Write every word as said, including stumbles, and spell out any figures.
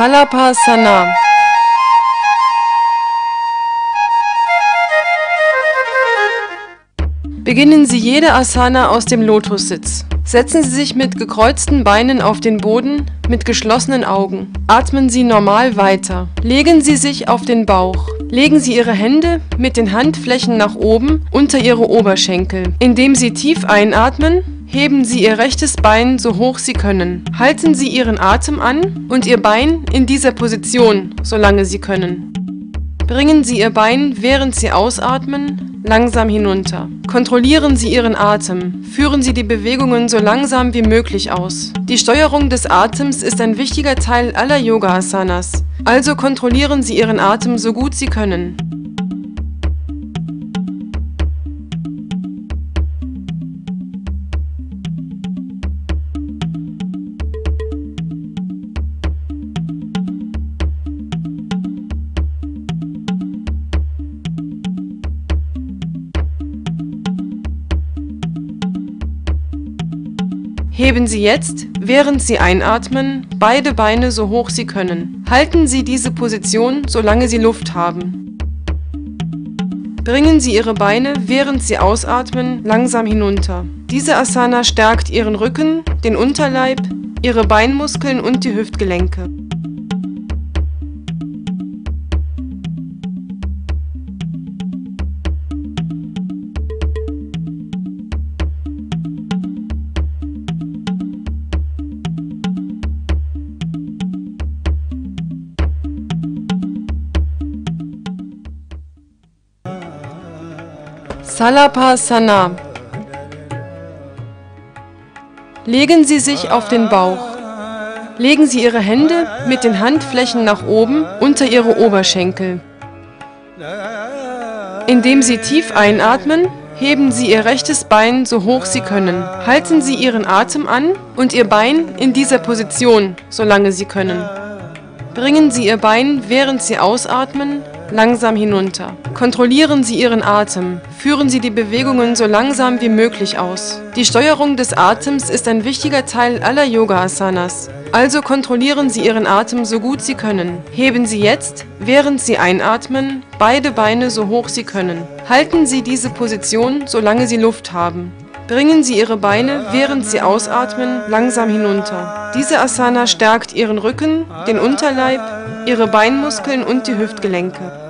Salapasana. Beginnen Sie jede Asana aus dem Lotussitz. Setzen Sie sich mit gekreuzten Beinen auf den Boden, mit geschlossenen Augen. Atmen Sie normal weiter. Legen Sie sich auf den Bauch. Legen Sie Ihre Hände mit den Handflächen nach oben unter Ihre Oberschenkel. Indem Sie tief einatmen, heben Sie Ihr rechtes Bein so hoch Sie können. Halten Sie Ihren Atem an und Ihr Bein in dieser Position, solange Sie können. Bringen Sie Ihr Bein, während Sie ausatmen, langsam hinunter. Kontrollieren Sie Ihren Atem. Führen Sie die Bewegungen so langsam wie möglich aus. Die Steuerung des Atems ist ein wichtiger Teil aller Yoga-Asanas. Also kontrollieren Sie Ihren Atem so gut Sie können. Heben Sie jetzt, während Sie einatmen, beide Beine so hoch Sie können. Halten Sie diese Position, solange Sie Luft haben. Bringen Sie Ihre Beine, während Sie ausatmen, langsam hinunter. Diese Asana stärkt Ihren Rücken, den Unterleib, Ihre Beinmuskeln und die Hüftgelenke. Salapasana. Legen Sie sich auf den Bauch. Legen Sie Ihre Hände mit den Handflächen nach oben unter Ihre Oberschenkel. Indem Sie tief einatmen, heben Sie Ihr rechtes Bein so hoch Sie können. Halten Sie Ihren Atem an und Ihr Bein in dieser Position, solange Sie können. Bringen Sie Ihr Bein, während Sie ausatmen, langsam hinunter. Kontrollieren Sie Ihren Atem. Führen Sie die Bewegungen so langsam wie möglich aus. Die Steuerung des Atems ist ein wichtiger Teil aller Yoga-Asanas. Also kontrollieren Sie Ihren Atem so gut Sie können. Heben Sie jetzt, während Sie einatmen, beide Beine so hoch Sie können. Halten Sie diese Position, solange Sie Luft haben. Bringen Sie Ihre Beine, während Sie ausatmen, langsam hinunter. Diese Asana stärkt Ihren Rücken, den Unterleib, Ihre Beinmuskeln und die Hüftgelenke.